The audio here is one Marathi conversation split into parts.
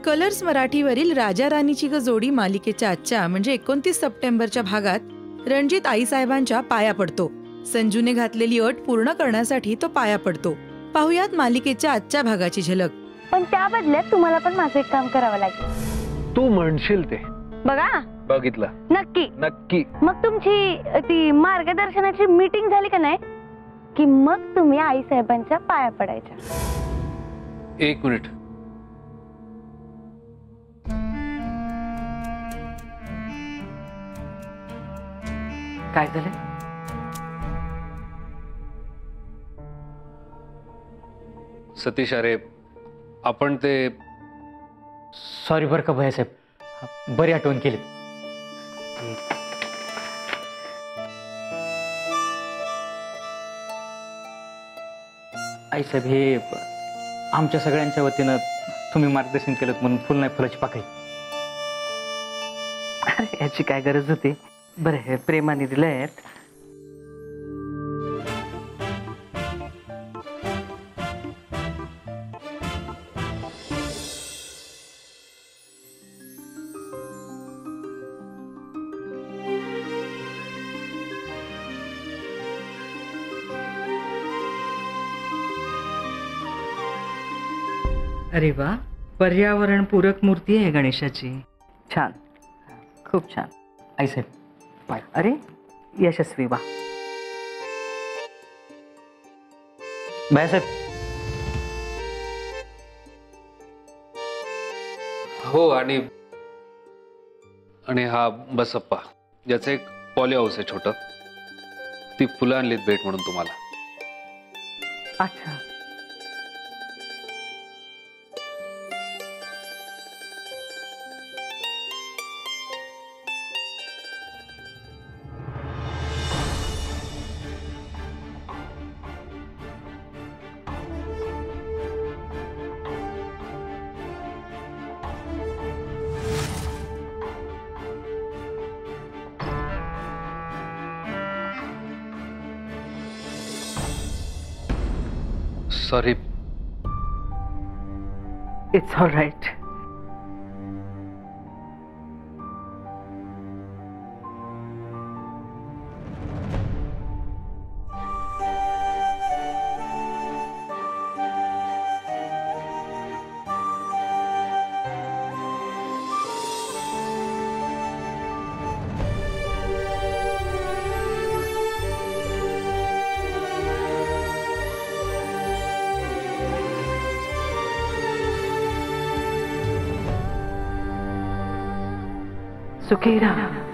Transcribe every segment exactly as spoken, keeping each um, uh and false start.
कलर्स मराठीवरील राजा राणीची ग जोडी मालिकेच्या आजच्या म्हणजे एकोणतीस सप्टेंबरच्या भागात रणजित आईसाहेबांच्या पाया पडतो. संजूने घातलेली अट पूर्ण करण्यासाठी तो पाया पडतो. पाहुयात मालिकेच्या आजच्या भागाची झलक. पण त्या बदल्यात तुम्हाला पण माझं एक काम करावं लागेल. तू म्हणशील ते बघा. बघितलं. नक्की नक्की. मग तुमची ती मार्गदर्शनाची मीटिंग झाली का नाही की मग तुम्ही आई साहेबांच्या पाया पडायच्या. एक मिनिट. काय झालं? सतीश, अरे आपण ते सॉरी बरं का भैयासाहेब, बरी आठवण केली. आईसाहेब, हे आमच्या सगळ्यांच्या वतीनं तुम्ही मार्गदर्शन केलं म्हणून फुल नाही फुलाची पाकळी. अरे याची काय गरज होती. बरं, हे प्रेमाने दिलंय. अरे वा, पर्यावरण पूरक मूर्ती आहे गणेशाची. छान, खूप छान. आईसाहेब बाय. अरे यशस्वी, वा. भैयासाहेब. हो, आणि आणि हा बसप्पा, ज्याचं एक पॉली हाऊस आहे छोटं. ती फुलं आणलीत भेट म्हणून तुम्हाला. अच्छा. सॉरी. It's all right. सुखीरा.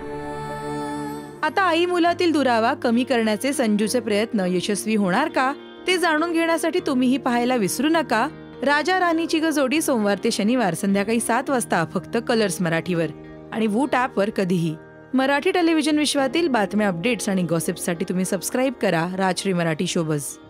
आता आई मुलातील दुरावा कमी करण्याचे संजूचे प्रयत्न यशस्वी होणार का, ते जाणून घेण्यासाठी तुम्हीही पाहायला विसरू नका राजा राणीची ग जोडी सोमवार ते शनिवार संध्याकाळी सात वाजता फक्त कलर्स मराठीवर आणि वूट ॲपवर कधीही. मराठी टेलिव्हिजन विश्वातील बातम्या, अपडेट्स आणि गॉसिप्ससाठी तुम्ही सबस्क्राईब करा राजश्री मराठी शोबज.